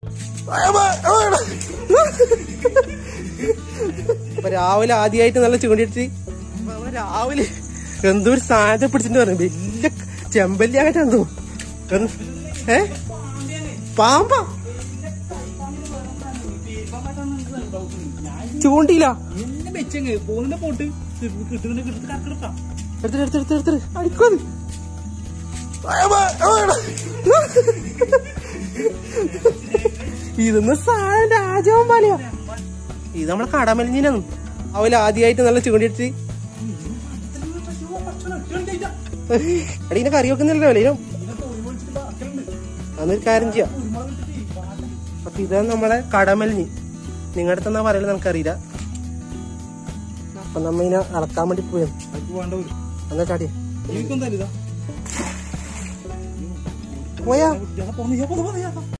അപ്പൊ രാവിലെ ആദ്യമായിട്ട് നല്ല ചൂണ്ടിട്ട് നമ്മള് രാവിലെ എന്തോ ഒരു സാധനത്തെ പിടിച്ചിട്ട് പറഞ്ഞു. വലിയ ചെമ്പല്ലിയായിട്ടാണ് തോന്നുന്നു. പാമ്പാ ചൂണ്ടിയില്ല. എടുത്തിട്ട് അടിക്കത്. ഇതൊന്നും സാധനം രാജാവും പാലയാ. ഇത് നമ്മളെ കടമലിഞ്ഞിനാണ്. അവല് ആദ്യമായിട്ട് നല്ല ചൂണ്ടിട്ട് എടീ ഇങ്ങനെ കറി വെക്കുന്നില്ലല്ലോ അല്ലേ? അന്നൊരു കാര്യം ചെയ്യാം. അപ്പൊ ഇതാണ് നമ്മളെ കടമലിഞ്ഞി. നിങ്ങളുടെ അടുത്തെന്നാ പറയല് നമുക്കറിയില്ല. അപ്പൊ നമ്മ ഇതിനെ അളക്കാൻ വേണ്ടി പോയത്. എന്നാ ചാടിയ പോയാ